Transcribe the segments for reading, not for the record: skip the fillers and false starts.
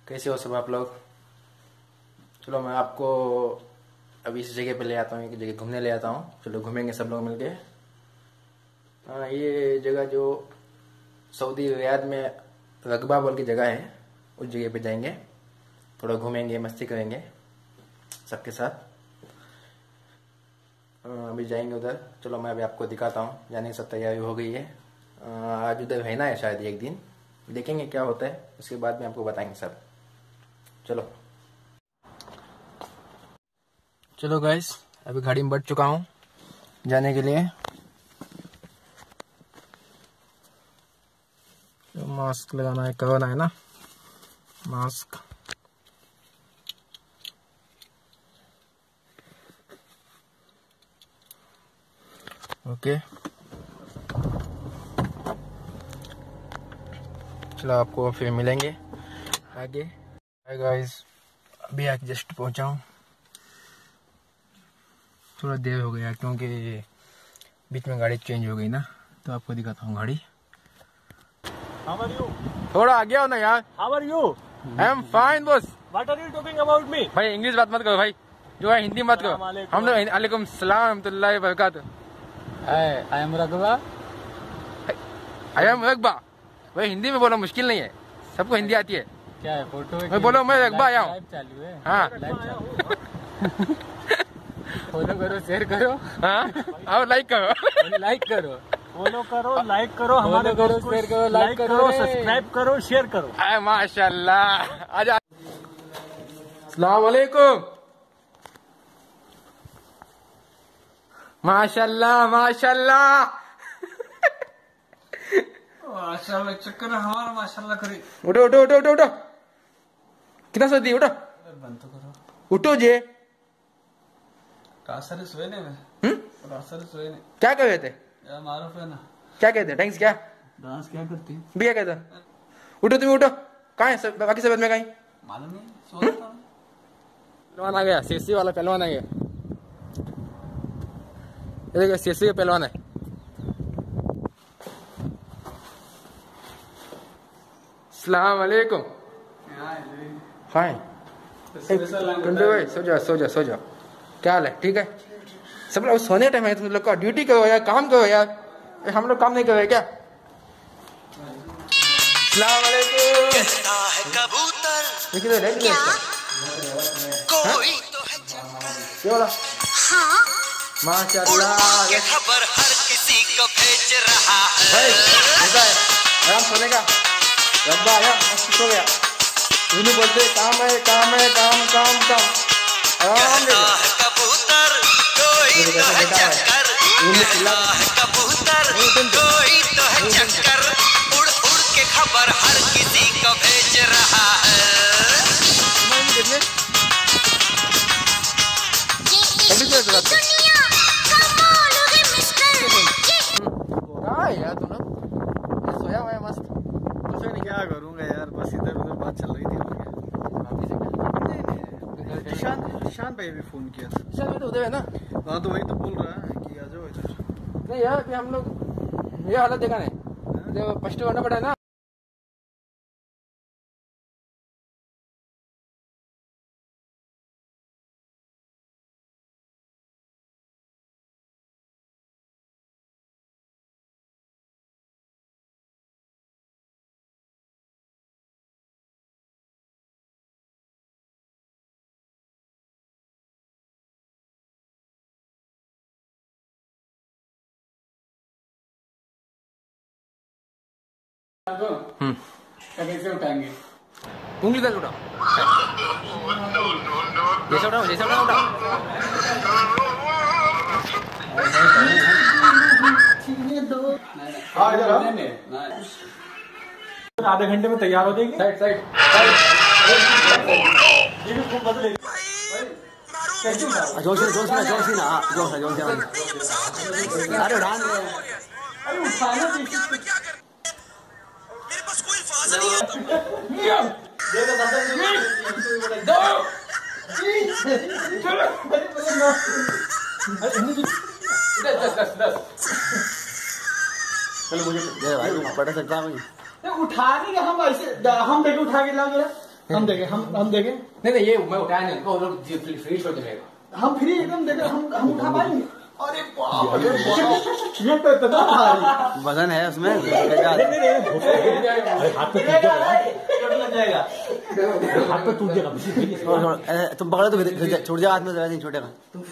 कैसे हो सब आप लोग। चलो मैं आपको अभी इस जगह पे ले आता हूँ, एक जगह घूमने ले आता हूँ। चलो घूमेंगे सब लोग मिलके। हाँ, ये जगह जो सऊदी रियाद में रगबा बोल की जगह है, उस जगह पे जाएंगे, थोड़ा घूमेंगे, मस्ती करेंगे सबके साथ। अभी जाएंगे उधर। चलो मैं अभी आपको दिखाता हूँ। जाने की सब तैयारी हो गई है। आज उधर रहना है शायद एक दिन, देखेंगे क्या होता है, उसके बाद में आपको बताएंगे सब। चलो गाइस, अभी गाड़ी में बैठ चुका हूँ जाने के लिए। मास्क लगाना है, कोरोना है ना, मास्क। ओके, चलो आपको फिर मिलेंगे आगे। हाय गाइस, अभी आज जस्ट पहुंचा हूँ। थोड़ा देर हो गया क्योंकि बीच में गाड़ी चेंज हो गई ना, तो आपको दिखाता हूँ गाड़ी। How are you? थोड़ा आगे हो ना यार। How are you? I am fine boss. What are you talking about me? भाई इंग्लिश बात मत करो भाई, जो है हिंदी मत करो। हम लोग अलैकुम सलाम रहमतुल्लाहि व बरकातहू। I am Raghuva. I am रगबा। भाई हिंदी में बोलो, मुश्किल नहीं है, सबको हिंदी आती है। क्या है फोटो? मैं बोलो मैं रगबा आया हूँ। लाइव चालू है। हाँ लाइव चालू। फॉलो करो, शेयर करो। हाँ, और लाइक करो। लाइक करो, फॉलो करो, लाइक करो, हमारे करो, शेयर करो, लाइक करो, सब्सक्राइब करो, शेयर करो। माशाल्लाह। आजा। अस्सलाम वालेकुम। माशाल्लाह माशाल्लाह। माशाल्लाह चक्कर है हमारा, माशाल्लाह करे। उठो उठो उठो उठो उठो, कितना सर्दी, उठो बंद तो करो। उठो जे। रासर सोए ने में। रासर सोए ने। क्या कर रहे थे? यार मारूफ है ना। क्या क्या कहते हैं? थैंक्स क्या? डांस क्या करती है? भी क्या कहते हैं? उठो तुम उठो। कहाँ है बाकी सब में? कहीं मालूम नहीं, सो रहा था। पहलवान आ गया, सीसी वाला पहलवान आ गया। ये देखो सीसी का पहलवान है। अस्सलाम वालेकुम। हाय टुंडू भाई, सो जाओ सो जाओ सो जाओ। क्या हाल है? ठीक है सब लोग? सोने टाइम है तुम लोग का, ड्यूटी करो यार, काम करो यार। हम लोग काम नहीं कर रहे क्या? अस्सलाम वालेकुम। देखिए रेड कोई तो है क्या बोला? हाँ माशाल्लाह, ये खबर हर किसी को भेज रहा है। भाई ऐसा है, आराम सोने का। रब्बा आया, मस्त सो गया। यूं बोलते काम है काम है, काम काम काम। आराम से कबूतर कोई तो है चक्कर, कबूतर कोई तो है चक्कर, उड़ उड़ के खबर हर किसी को भेज रहा है। यार तू ना सोया हुआ है मस्त। कुछ नहीं, क्या करूंगा यार, बस इधर उधर बात चल रही थी। ईशान भाई भी फोन किया था। ईशान भाई तो उधर है ना? हाँ तो वही तो बोल रहा है कि आ जाओ इधर। नहीं यार, अभी हम लोग ये हालत देखा नहीं, जो फर्स्ट करना पड़ा है ना। कैसे उठाएंगे? उंगली तक उठाओ, जैसे उठाओ जैसे उठाओ उठाओ। आधे घंटे में तैयार हो जाएगी। साइड साइड जोश जोश में जोश ही ना जोश है जोश है। अरे उठान अरे उठाना मेरे पास कोई फाज़ नहीं है। चलो मुझे भाई पता सकता है। उठा के हम ऐसे हम देखे उठा के लाओ जरा। हम देखें नहीं ये मैं उठाया नहीं उनको, फ्री छोड़ दे मेरे को। हम फ्री एकदम देखें, हम उठा पाएंगे। अरे बाप ये तो इतना भारी वजन है उसमें। हाथ पे टूट जाएगा। तुम पकड़ो तो छूट जाओ हाथ में, नहीं छूटेगा।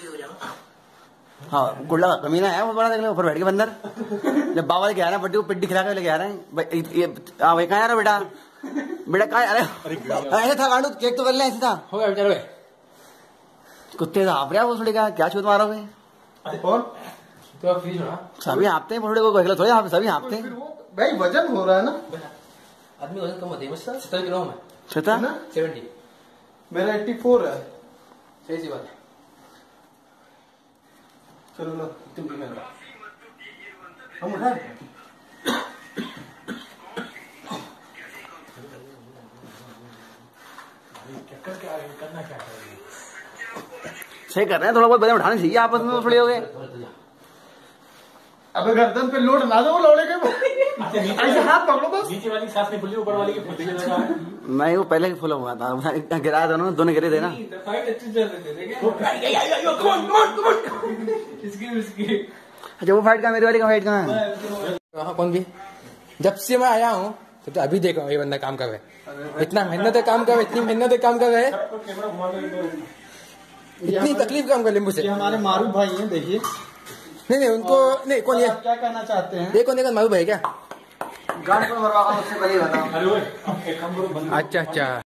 हाँ गुल्ला कमीना है वो बड़ा, देख लो ऊपर बैठ के बंदर। जब बाबा लेके आ रहे हैं बड्डी को पिड्डी खिला के लेके आ रहे हैं। वही कहाँ आ रहा बेटा, बेटा कहाँ? अरे ऐसे था गांडू, चेक तो कर ले। ऐसे था हो गया चलो। कुत्ते तो आप रहे हो थोड़ी का, क्या छूत मारोगे? कौन तो फ्री छोड़ा, सभी हाँपते हैं थोड़े को, थोड़े आप सभी हाँपते हैं भाई। वजन हो रहा है ना आदमी, वजन कम होता है। 70 किलो में 70 मेरा 84 है। सही सी बात है। चलो लो तुम भी मेरा हम उठाए। करना क्या सही कर रहे हैं, थोड़ा बहुत वजन उठाने चाहिए आपस में, थोड़ी हो गए। अबे गर्दन पे लोड ना दो, लौड़े के ऐसे हाथ पकड़ो बस। नीचे वाली सांस नहीं फुली, ऊपर वाली की फुली लगा है। मैं वो पहले फुला हुआ था, गिराया था उन्होंने, दोनों गिरे थे ना। फाइट अच्छी चल रही थी। अच्छा वो फाइट का, मेरी वाली का फाइट कहाँ है? कौन भी? जब से मैं आया हूँ तो अभी देखो ये बंदा काम कर रहा है, इतना मेहनत है काम कर रहा है, इतनी मेहनत है काम कर रहा है, इतनी तकलीफ काम कर लिंबू से। ये हमारे मारू भाई हैं, देखिए। नहीं उनको नहीं, कौन ये क्या कहना चाहते हैं? ये कौन देखा, मारू भाई क्या? गांड पर मरवा उससे पहले बताओ। अच्छा